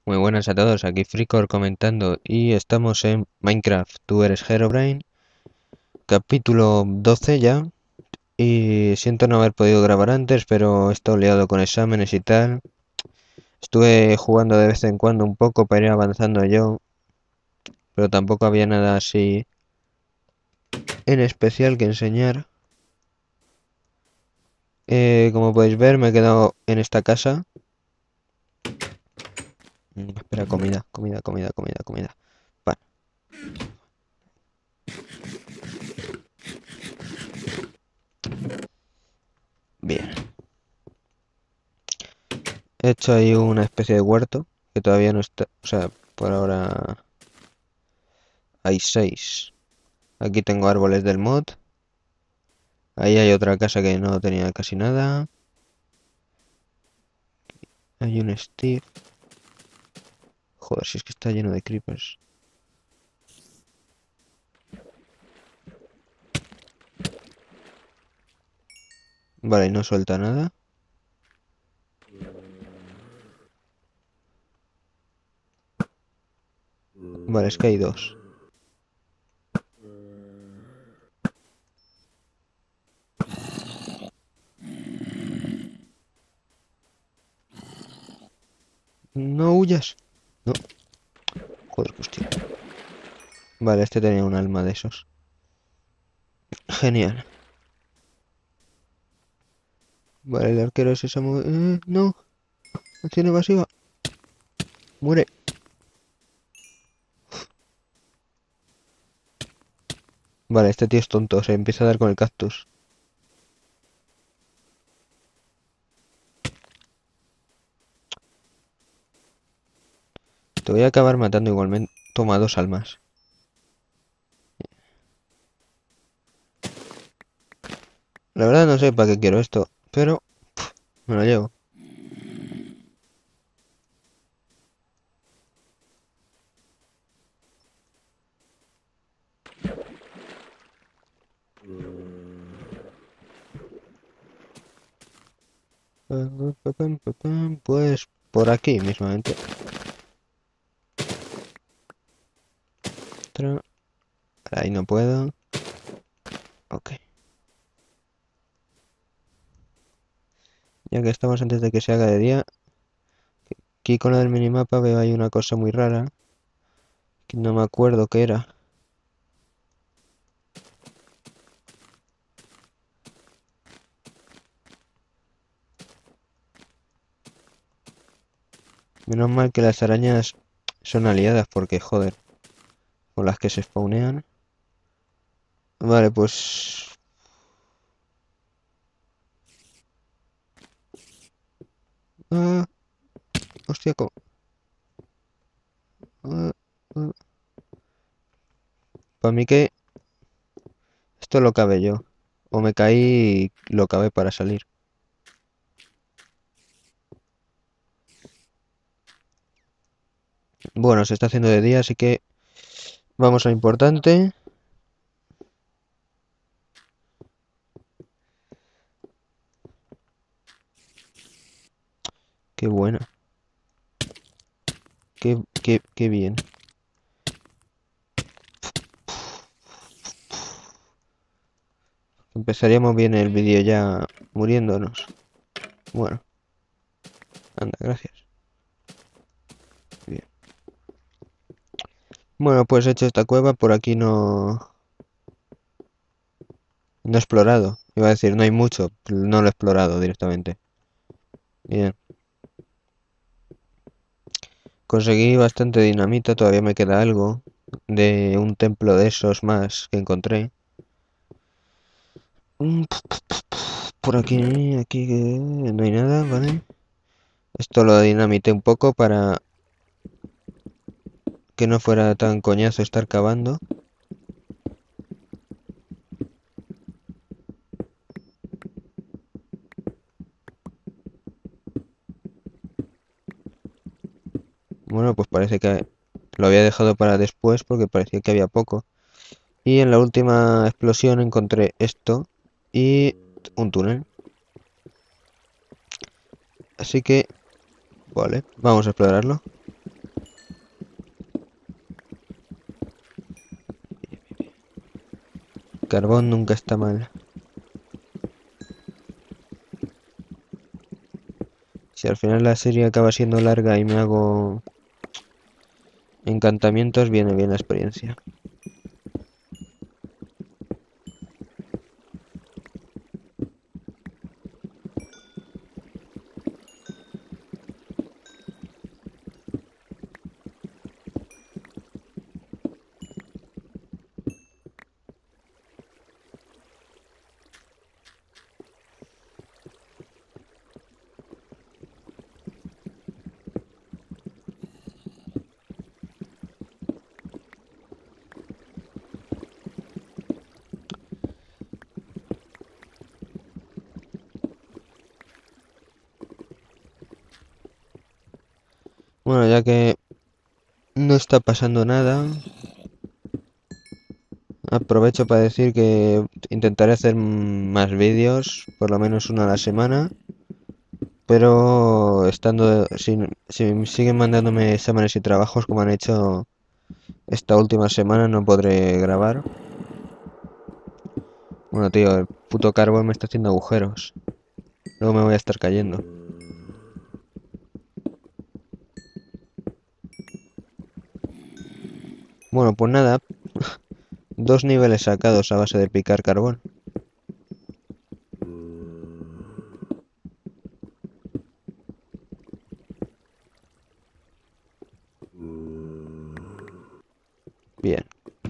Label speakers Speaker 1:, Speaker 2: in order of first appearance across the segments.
Speaker 1: Muy buenas a todos, aquí Fricor comentando y estamos en Minecraft. Tú eres Herobrine, capítulo 12 ya. Y siento no haber podido grabar antes, pero he estado liado con exámenes y tal. Estuve jugando de vez en cuando un poco para ir avanzando yo, pero tampoco había nada así en especial que enseñar. Como podéis ver, me he quedado en esta casa. Espera, comida. Vale, bien. He hecho ahí una especie de huerto que todavía no está, o sea, por ahora hay 6. Aquí tengo árboles del mod. Ahí hay otra casa que no tenía casi nada. Hay un Steve. Joder, si es que está lleno de creepers. Vale, y no suelta nada. Vale, es que hay 2. No huyas. No. Joder, hostia. Vale, este tenía un alma de esos. Genial. Vale, el arquero es esa... no. Acción evasiva. Muere. Vale, este tío es tonto. Se empieza a dar con el cactus. Te voy a acabar matando igualmente. Toma 2 almas. La verdad no sé para qué quiero esto, pero me lo llevo. Pues por aquí mismamente. Ahí no puedo. Ok. Ya que estamos antes de que se haga de día, aquí con la del minimapa veo ahí una cosa muy rara, que no me acuerdo qué era. Menos mal que las arañas son aliadas porque, joder, con las que se spawnean. Vale, pues... Ah, hostia, para mí que esto lo cabe yo. O me caí y lo cabe para salir. Bueno, se está haciendo de día, así que vamos a lo importante. Qué buena. Qué bien. Empezaríamos bien el vídeo ya muriéndonos. Bueno, anda, gracias. Bien. Bueno, pues he hecho esta cueva, por aquí no he explorado. Iba a decir, no hay mucho, no lo he explorado directamente. Bien. Conseguí bastante dinamita, todavía me queda algo de un templo de esos más que encontré. Por aquí no hay nada, ¿vale? Esto lo dinamité un poco para que no fuera tan coñazo estar cavando. Bueno, pues parece que lo había dejado para después porque parecía que había poco. Y en la última explosión encontré esto y un túnel. Así que, vale, vamos a explorarlo. Carbón nunca está mal. Si al final la serie acaba siendo larga y me hago encantamientos, viene bien la experiencia. Bueno, ya que no está pasando nada, aprovecho para decir que intentaré hacer más vídeos, por lo menos uno a la semana, pero si siguen mandándome exámenes y trabajos como han hecho esta última semana, no podré grabar. Bueno, tío, el puto carbón me está haciendo agujeros. Luego me voy a estar cayendo. Bueno, pues nada, 2 niveles sacados a base de picar carbón. Bien.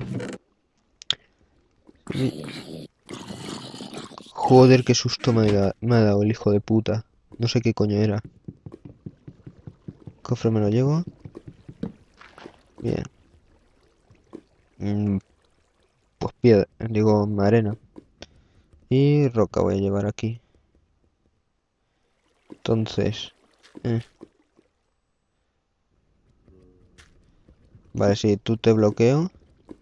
Speaker 1: Joder, qué susto me ha dado el hijo de puta. No sé qué coño era. Cofre me lo llevo. Bien. Mm, pues piedra, digo arena. Y roca voy a llevar aquí. Entonces... eh, Vale, si tú te bloqueo.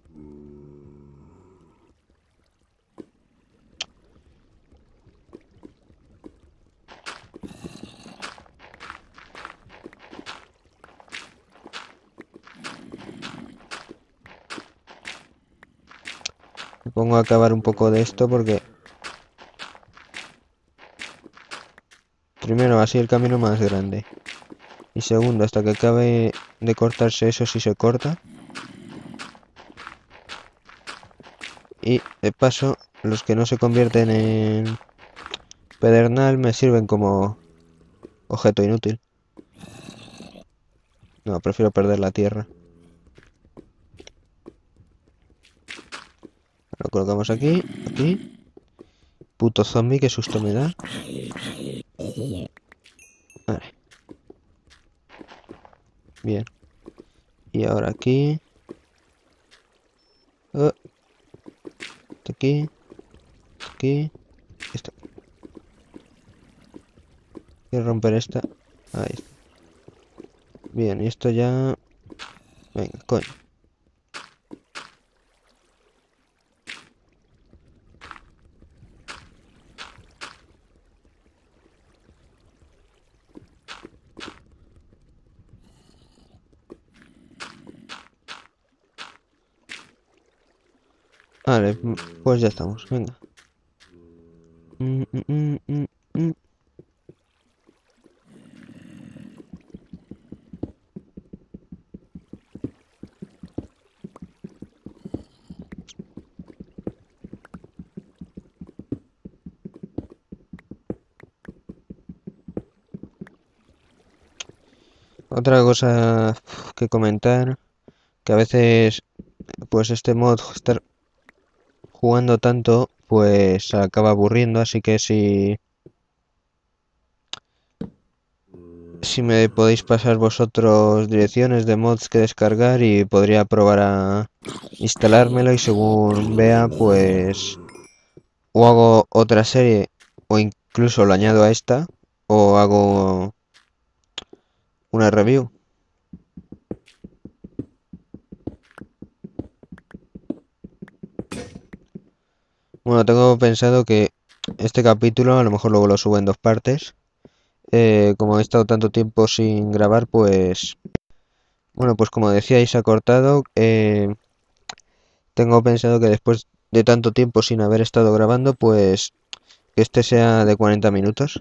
Speaker 1: Me pongo a acabar un poco de esto porque... Primero, así el camino más grande. Y segundo, hasta que acabe de cortarse eso si se corta. Y de paso, los que no se convierten en pedernal me sirven como objeto inútil. No, prefiero perder la tierra. Lo colocamos aquí, aquí. Puto zombie, qué susto me da. Vale, bien. Y ahora aquí. Oh, aquí. Aquí. Esto. Quiero romper esta. Ahí está. Bien, y esto ya... Venga, coño. Vale, pues ya estamos, venga. Mm, mm, mm, mm, mm. Otra cosa que comentar, que a veces, pues este mod, estar jugando tanto, pues acaba aburriendo, así que si me podéis pasar vosotros direcciones de mods que descargar y podría probar a instalármelo y según vea, pues o hago otra serie o incluso lo añado a esta o hago una review. Bueno, tengo pensado que este capítulo a lo mejor luego lo subo en 2 partes. Como he estado tanto tiempo sin grabar, pues... Bueno, pues como decíais, ha cortado. Tengo pensado que después de tanto tiempo sin haber estado grabando, pues que este sea de 40 minutos.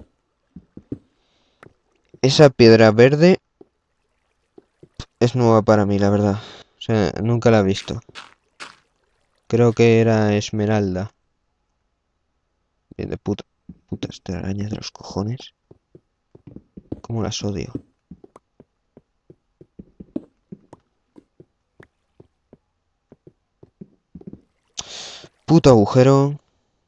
Speaker 1: Esa piedra verde es nueva para mí, la verdad. O sea, nunca la he visto. Creo que era esmeralda. Bien de putas telarañas de los cojones. Cómo las odio. Puto agujero.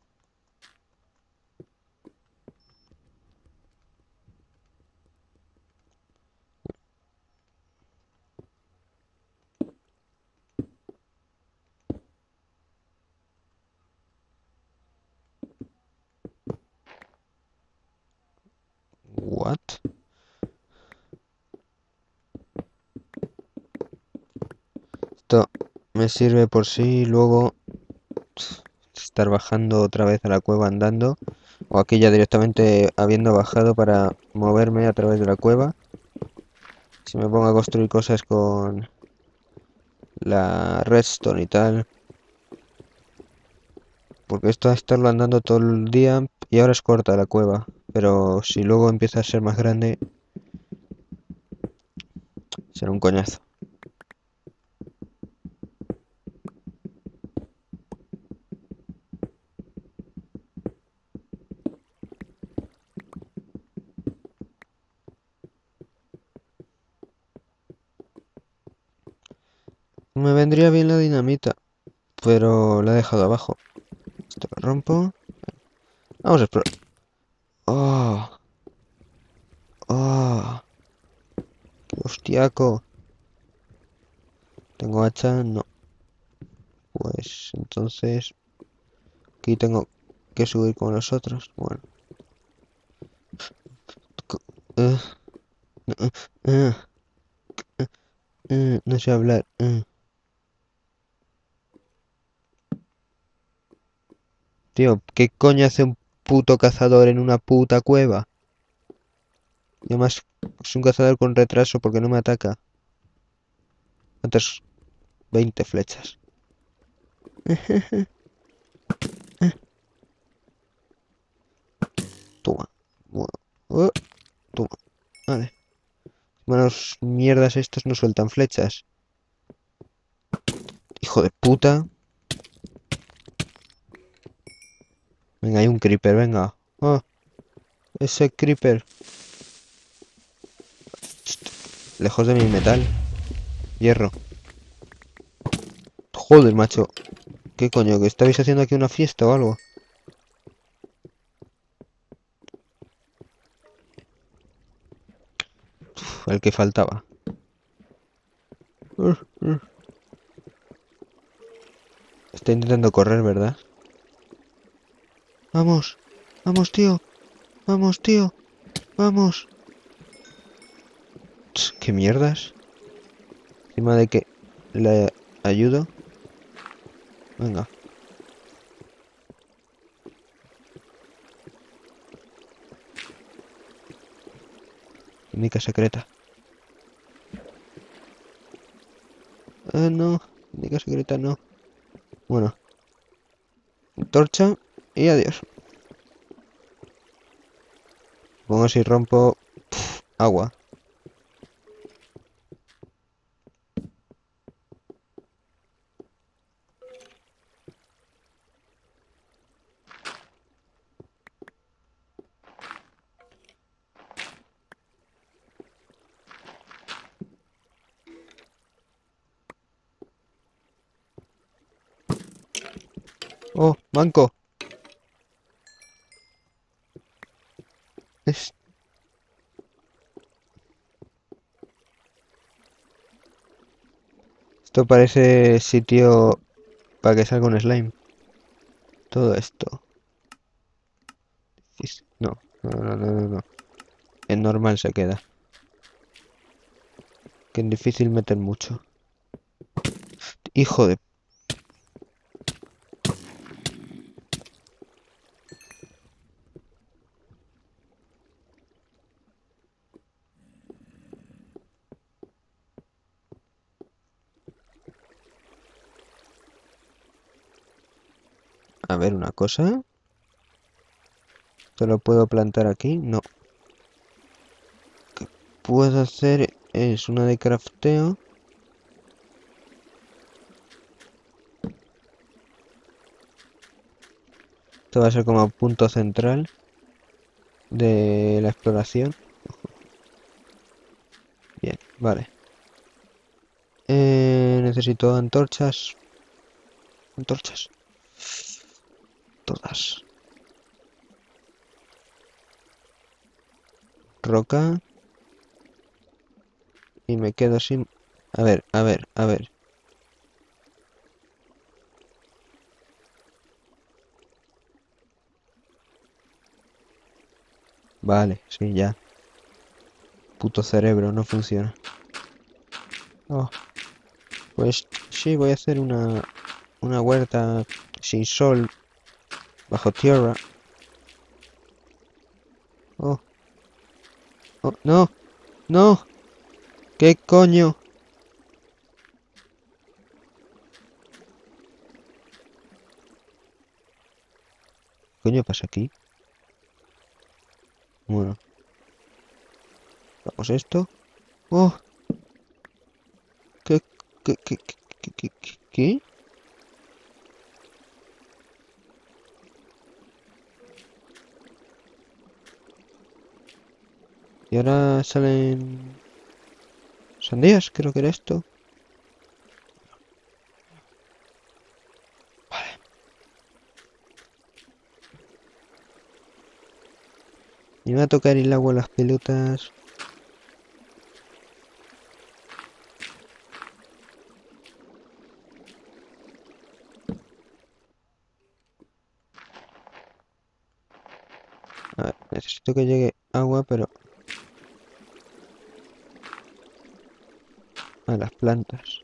Speaker 1: What? Esto me sirve por si luego estar bajando otra vez a la cueva andando. O aquí ya directamente habiendo bajado para moverme a través de la cueva. Si me pongo a construir cosas con la redstone y tal. Porque esto a estarlo andando todo el día y ahora es corta la cueva. Pero si luego empieza a ser más grande, será un coñazo. Me vendría bien la dinamita, pero la he dejado abajo. Esto lo rompo. Vamos a explorar. ¡Oh! ¡Oh! ¡Qué hostiaco! ¿Tengo hacha? No. Pues entonces aquí tengo que subir con los otros. Bueno. co- eh, eh, eh, no sé hablar. Tío, ¿qué coño hace un puto cazador en una puta cueva? Y además es un cazador con retraso porque no me ataca. ¿Cuántas? 20 flechas. Toma. Bueno, toma. Vale. Manos mierdas estos no sueltan flechas. Hijo de puta. Venga, hay un creeper, venga. Oh, ese creeper. Lejos de mi metal. Hierro. Joder, macho. ¿Qué coño? ¿Que estabais haciendo aquí una fiesta o algo? El que faltaba. Uh, uh. Está intentando correr, ¿verdad? Vamos. Vamos, tío. Vamos, tío. Vamos. ¿Qué mierdas? Encima de que le ayudo. Venga. Técnica secreta. No. Técnica secreta no. Bueno. Torcha. Y adiós. Pongo si rompo agua. Oh, banco. Es- Esto parece sitio para que salga un slime. Todo esto. No, no. En normal se queda. Que en difícil meter mucho. Hijo de... A ver, una cosa. ¿Te lo puedo plantar aquí? No. Lo que puedo hacer es una de crafteo. Esto va a ser como punto central de la exploración. Bien, vale. Necesito antorchas. Antorchas. Todas. Roca. Y me quedo sin... A ver, a ver, a ver. Vale, sí, ya. Puto cerebro, no funciona. Oh, pues sí, voy a hacer una huerta sin sol, bajo tierra. Oh, oh, no, no, ¿qué coño? ¿Qué coño pasa aquí? Bueno, vamos esto. Oh, ¿qué, qué? Y ahora salen sandías, creo que era esto. Vale. Me va a tocar el agua a las pelotas. A ver, necesito que llegue agua, pero a las plantas.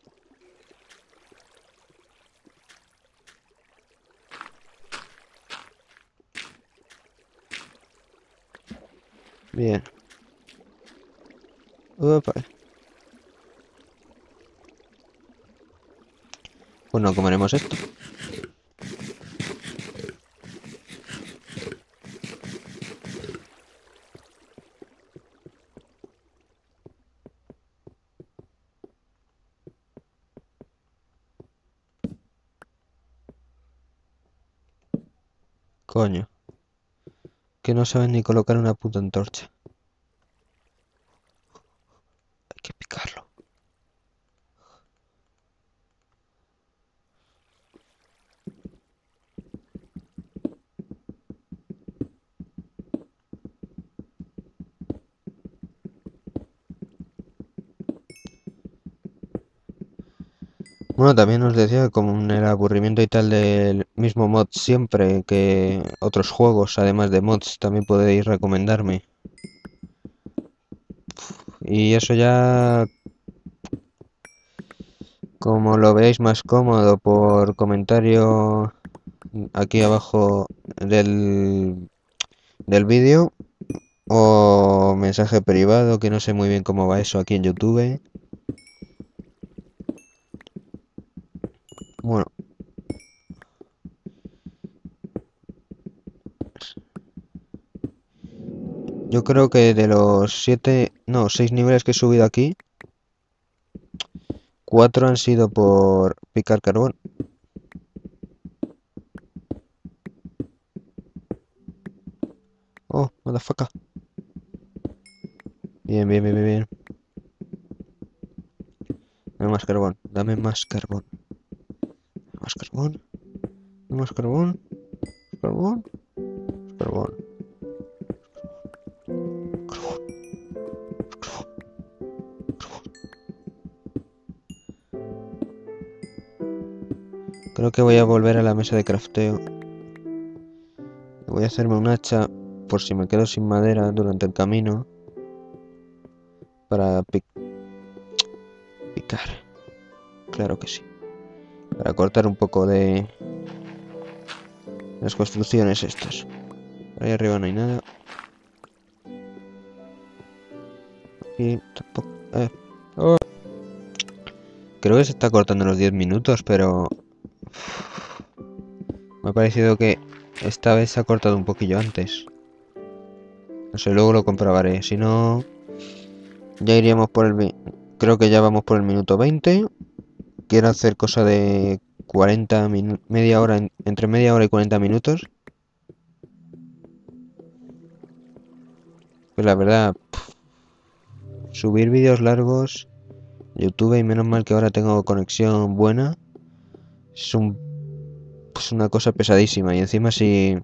Speaker 1: Bien. Opa. Pues no comeremos esto. Coño. Que no saben ni colocar una puta antorcha. Hay que picarlo. Bueno, también os decía, como en el aburrimiento y tal del mismo mod siempre, que otros juegos, además de mods, también podéis recomendarme. Y eso ya, como lo veáis más cómodo, por comentario aquí abajo del vídeo, o mensaje privado, que no sé muy bien cómo va eso aquí en YouTube. Bueno, yo creo que de los 7, no, 6 niveles que he subido aquí, 4 han sido por picar carbón. Oh, motherfucker. Bien, bien, bien, bien, bien. Dame más carbón, dame más carbón. Más carbón, más carbón, carbón, carbón, carbón, carbón. Creo que voy a volver a la mesa de crafteo. Voy a hacerme un hacha por si me quedo sin madera durante el camino. Para picar. Claro que sí. Para cortar un poco de las construcciones estas. Por ahí arriba no hay nada. Aquí tampoco. Oh. Creo que se está cortando los 10 minutos, pero... Me ha parecido que esta vez se ha cortado un poquillo antes. No sé, luego lo comprobaré. Si no, ya iríamos por el... Creo que ya vamos por el minuto 20. Quiero hacer cosa de 40 minutos, media hora, entre media hora y 40 minutos. Pues la verdad, subir vídeos largos, YouTube, y menos mal que ahora tengo conexión buena, es pues una cosa pesadísima. Y encima si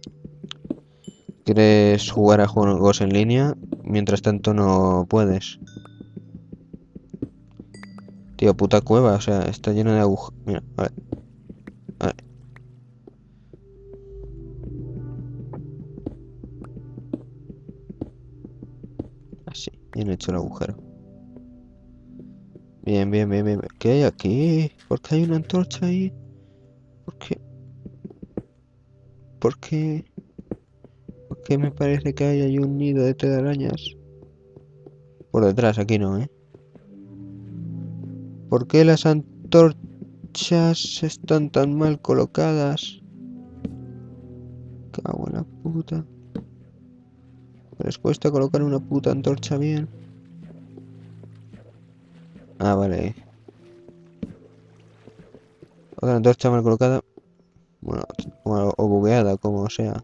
Speaker 1: quieres jugar a juegos en línea, mientras tanto no puedes. Tío, puta cueva, o sea, está lleno de agujeros. Mira, vale, vale. Así, bien hecho el agujero. Bien, bien, bien, bien. ¿Qué hay aquí? ¿Por qué hay una antorcha ahí? ¿Por qué? ¿Por qué? ¿Por qué me parece que hay ahí un nido de telarañas? Por detrás, aquí no, ¿eh? ¿Por qué las antorchas están tan mal colocadas? Cago en la puta. Les cuesta colocar una puta antorcha bien. Ah, vale. Otra antorcha mal colocada. Bueno, o bugueada, como sea.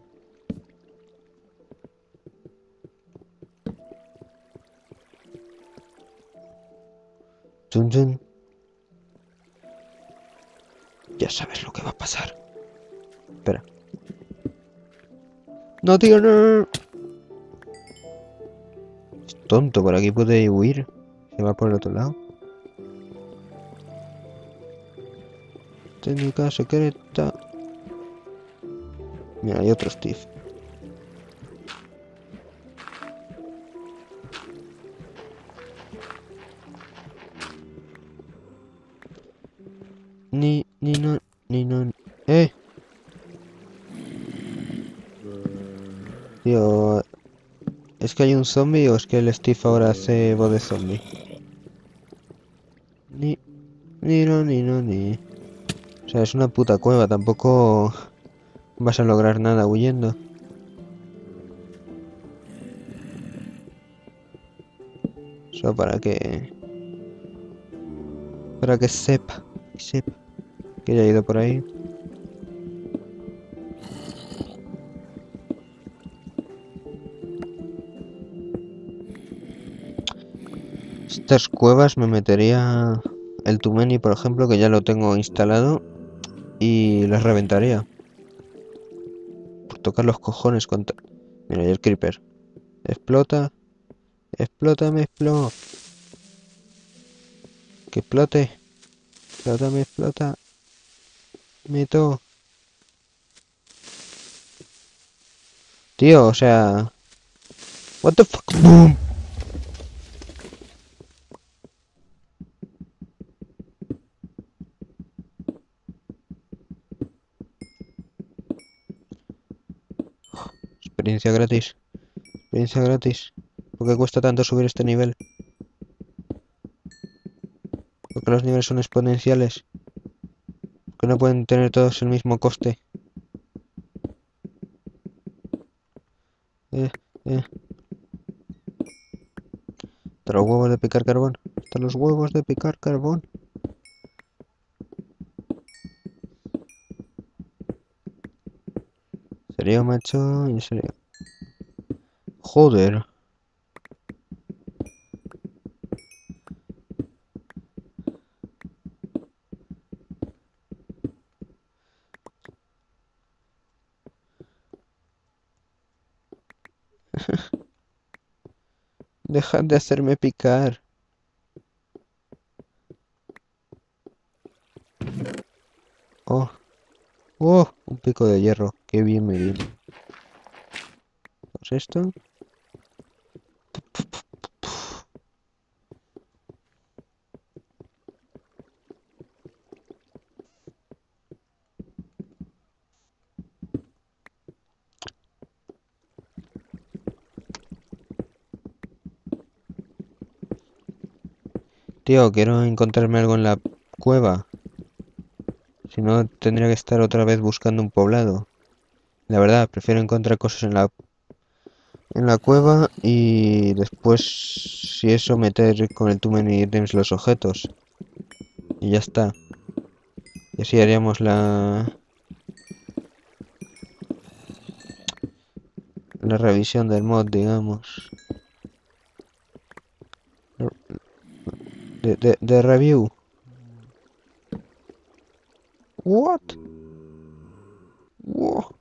Speaker 1: Chun chun. Ya sabes lo que va a pasar. Espera. No, tío, no. Es tonto, por aquí puede huir. Se va por el otro lado. Técnica secreta. Mira, hay otro Steve. No, ni no. ¡Eh! Tío, ¿es que hay un zombie o es que el Steve ahora hace voz de zombie? Ni, ni no, ni no, ni. O sea, es una puta cueva, tampoco vas a lograr nada huyendo. Solo para que sepa que ya he ido por ahí. Estas cuevas me metería el Tumeni, por ejemplo, que ya lo tengo instalado, y las reventaría. Por tocar los cojones contra... Mira, y el Creeper. Explota. Explota, me explota. Que explote. Explota, me explota. Meto. Tío, o sea... What the fuck? Boom. Experiencia gratis. Experiencia gratis. ¿Por qué cuesta tanto subir este nivel? Porque los niveles son exponenciales. Que no pueden tener todos el mismo coste. Eh, eh. Hasta los huevos de picar carbón. Hasta los huevos de picar carbón. Sería macho, en serio. Joder. Dejad de hacerme picar. Oh, oh, un pico de hierro. Qué bien me viene. ¿Pues esto? Tío, quiero encontrarme algo en la cueva. Si no, tendría que estar otra vez buscando un poblado. La verdad, prefiero encontrar cosas en la cueva y después, si eso, meter con el Too Many Items los objetos. Y ya está. Y así haríamos la revisión del mod, digamos. De review. What? Wow.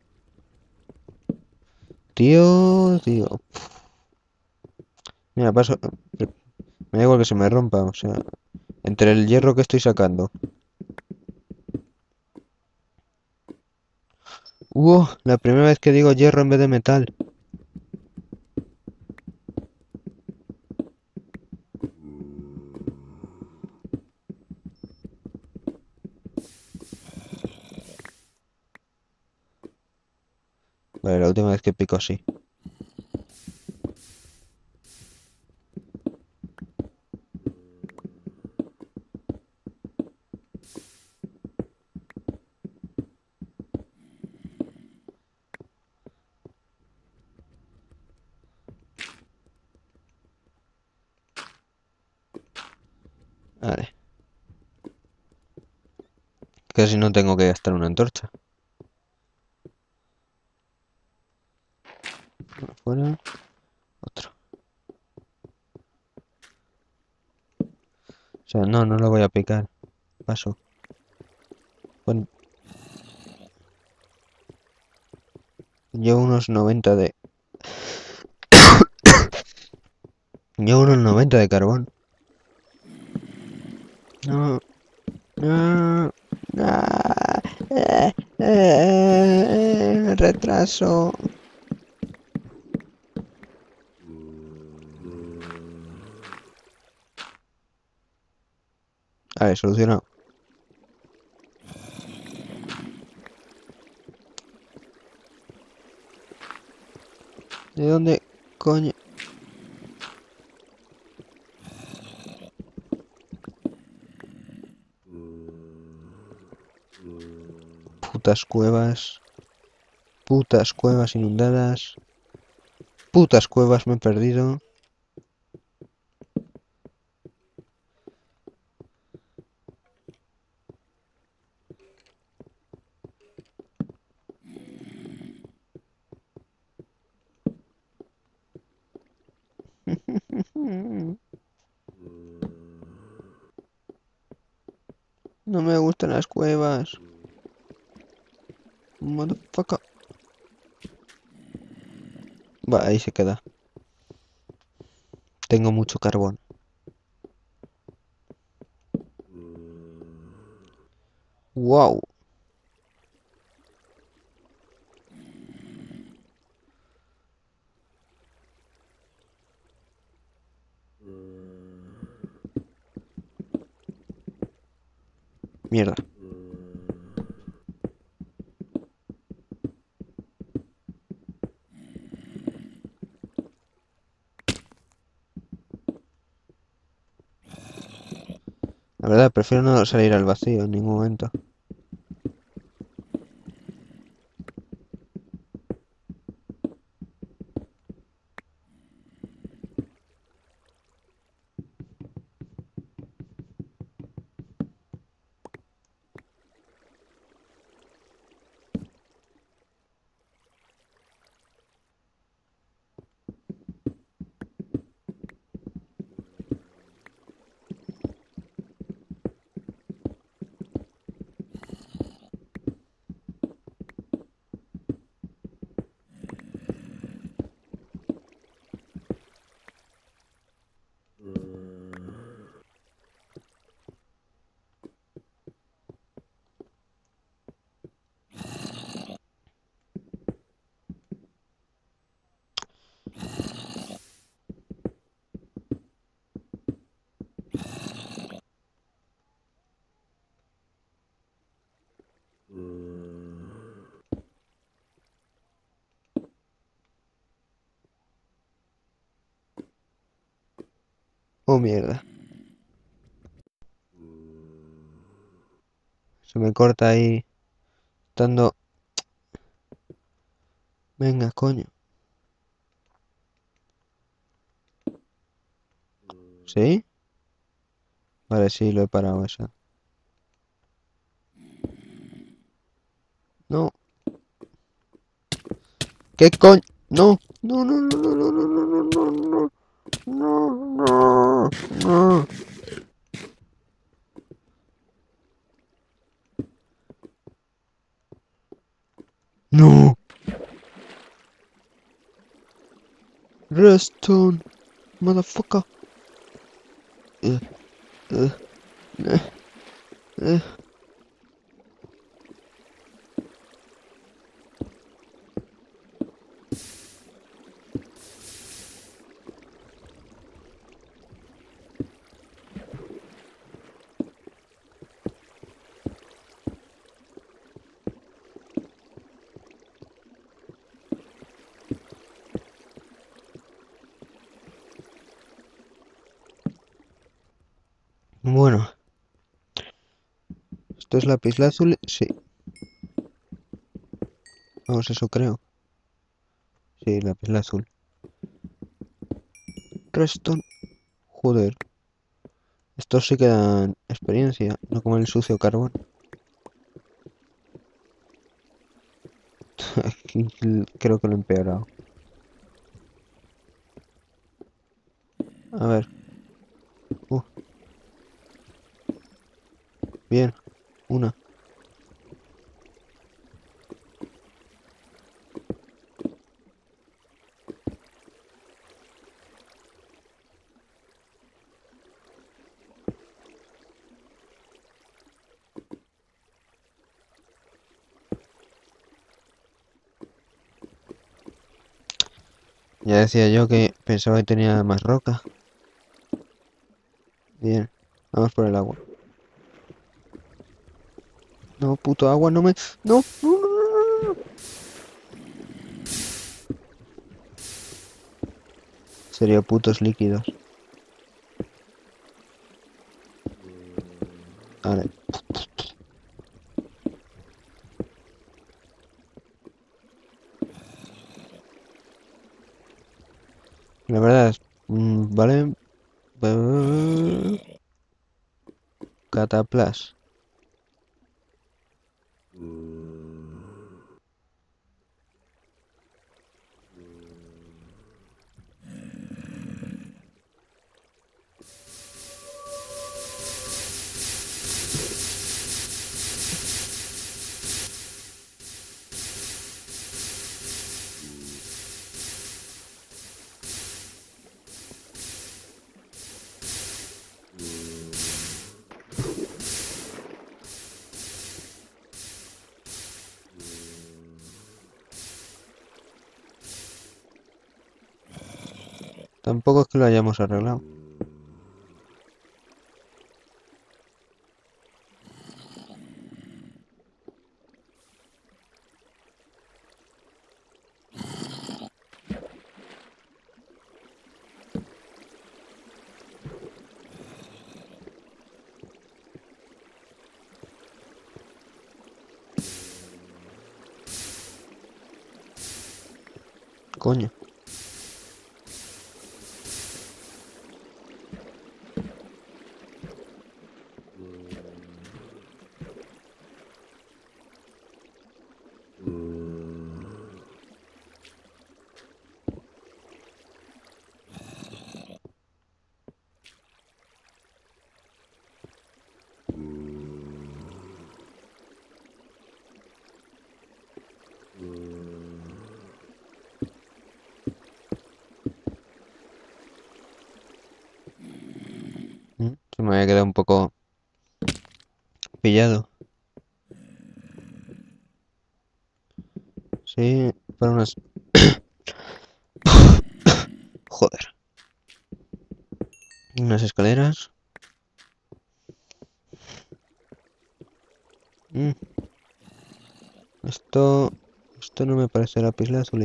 Speaker 1: Tío. Mira, paso. Me da igual que se me rompa, o sea, entre el hierro que estoy sacando. La primera vez que digo hierro en vez de metal. Vale, la última vez que pico así. Vale, casi no tengo que gastar una antorcha. Fuera, otro. O sea, no lo voy a picar. Paso. Bueno, llevo unos 90 de... Llevo unos 90 de carbón. No, no, no. Retraso. A ver, solucionado. ¿De dónde coño? Putas cuevas. Putas cuevas inundadas. Putas cuevas me he perdido. No me gustan las cuevas. Motherfucker. Va, ahí se queda. Tengo mucho carbón. Wow. Mierda. La verdad, prefiero no salir al vacío en ningún momento. Oh, mierda. Se me corta ahí. Estando... Venga, coño. ¿Sí? Vale, sí, lo he parado esa. No. ¿Qué coño? No. No, no, no, no, no, no, no, no, no, no, no, no. No. Redstone, motherfucker. Uh, uh, uh, uh. Bueno, ¿esto es lapislázuli? Sí. Vamos, eso creo. Sí, lapislázuli. Redstone. Joder. Estos sí que dan experiencia, no como el sucio carbón. Creo que lo he empeorado. A ver. Uh, bien. Una. Ya decía yo que pensaba que tenía más roca. Bien. Vamos por el agua. No, puto agua, no me... No, no, no, no, no, no. Sería putos líquidos. Vale. La verdad es... vale. Cataplas. Tampoco es que lo hayamos arreglado. Coño. Se me había quedado un poco pillado. Sí, para unas... Joder. Unas escaleras. Mm, Esto... Esto no me parece lapislázuli.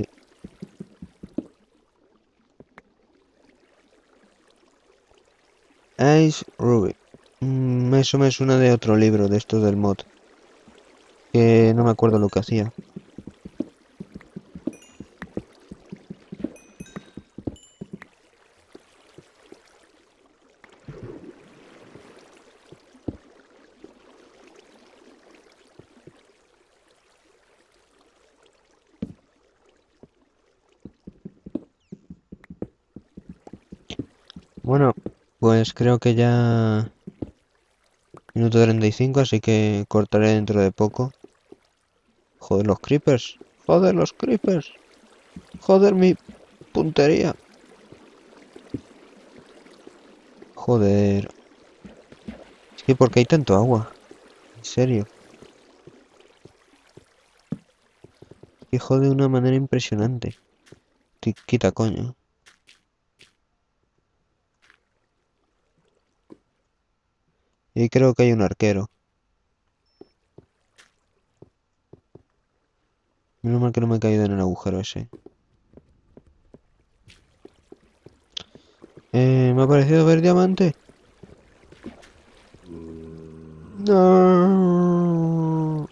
Speaker 1: Ice Ruby. Eso me suena de otro libro, de estos del mod. que no me acuerdo lo que hacía. Bueno, pues creo que ya... Minuto 35, así que cortaré dentro de poco. Joder, los creepers. Joder, los creepers. Joder, mi puntería. Joder. Es que ¿por qué hay tanto agua? En serio. Que jode de una manera impresionante. Quita, coño. Y creo que hay un arquero. Menos mal que no me he caído en el agujero ese. ¿Me ha parecido ver diamante? No.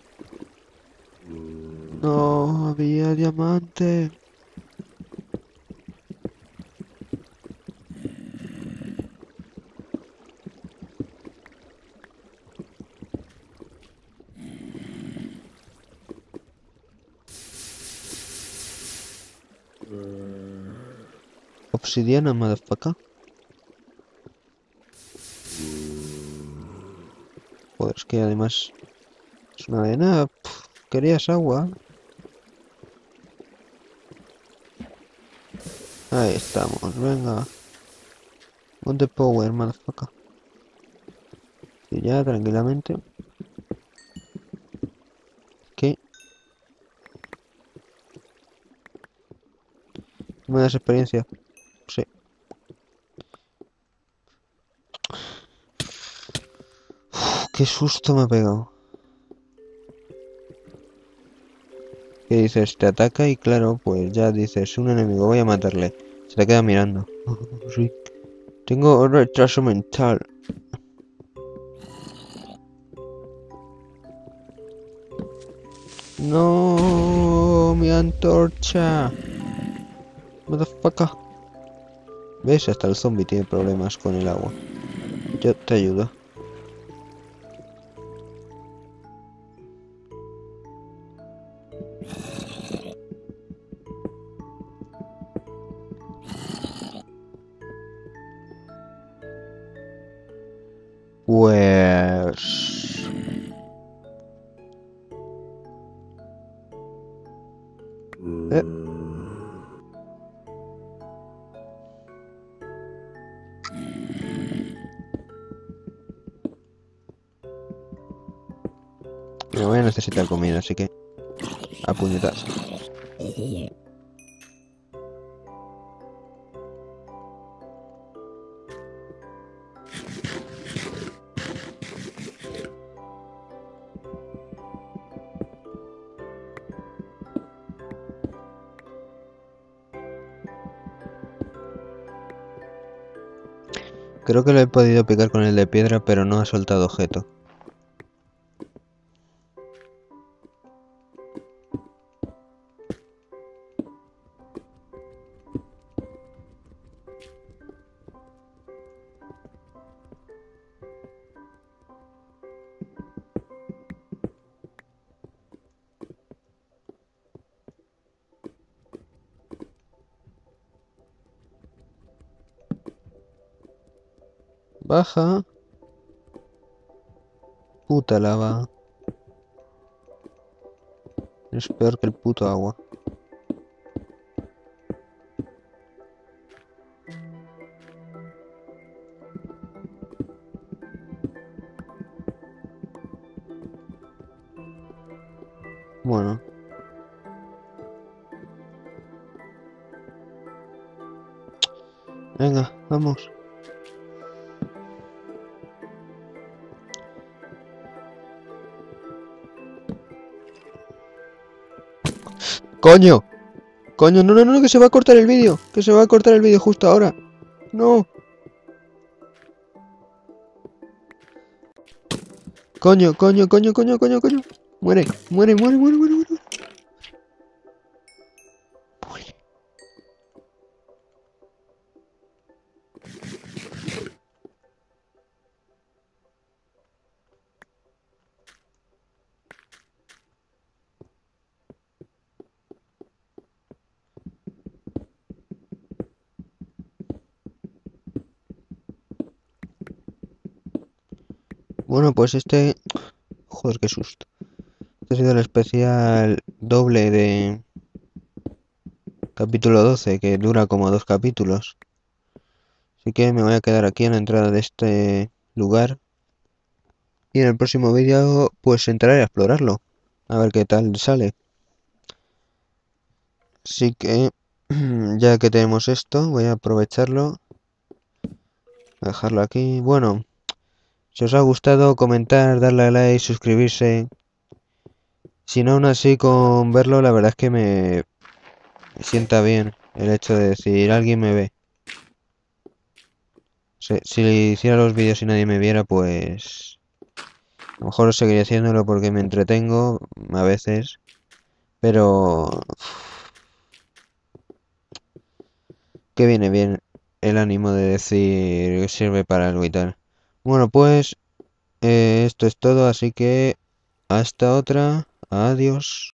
Speaker 1: No había diamante. Obsidiana, motherfucker. Joder, es que además es una de nada. ¿Querías agua? Ahí estamos, venga. On the power, motherfucker. Y ya, tranquilamente. ¿Qué? ¿Me das experiencia? Sí. Qué susto me ha pegado. ¿Qué dices? Te ataca y claro, pues ya dices, un enemigo, voy a matarle. Se te queda mirando. Sí. Tengo retraso mental. No, mi antorcha. Motherfucker. ¿Ves? Hasta el zombie tiene problemas con el agua. Yo te ayudo. Pues... Eh, Me voy a necesitar comida, así que... A puñetas. Creo que lo he podido picar con el de piedra, pero no ha soltado objeto. Baja. Puta lava. Es peor que el puto agua. Bueno. Venga, vamos. ¡Coño! ¡Coño! No, no, no, que se va a cortar el vídeo. Que se va a cortar el vídeo justo ahora. No. Coño, coño, coño, coño, coño, coño. Muere, muere, muere, muere, muere, muere. Bueno, pues este... Joder, qué susto. Este ha sido el especial doble de capítulo 12, que dura como 2 capítulos. Así que me voy a quedar aquí en la entrada de este lugar. Y en el próximo vídeo pues entraré a explorarlo. A ver qué tal sale. Así que ya que tenemos esto, voy a aprovecharlo. A dejarlo aquí. Bueno, si os ha gustado, comentar, darle a like, suscribirse. Si no, aún así con verlo, la verdad es que me sienta bien el hecho de decir alguien me ve. Si hiciera los vídeos y nadie me viera, pues a lo mejor seguiría haciéndolo porque me entretengo a veces, pero que viene bien el ánimo de decir que sirve para algo y tal. Bueno, pues esto es todo, así que hasta otra. Adiós.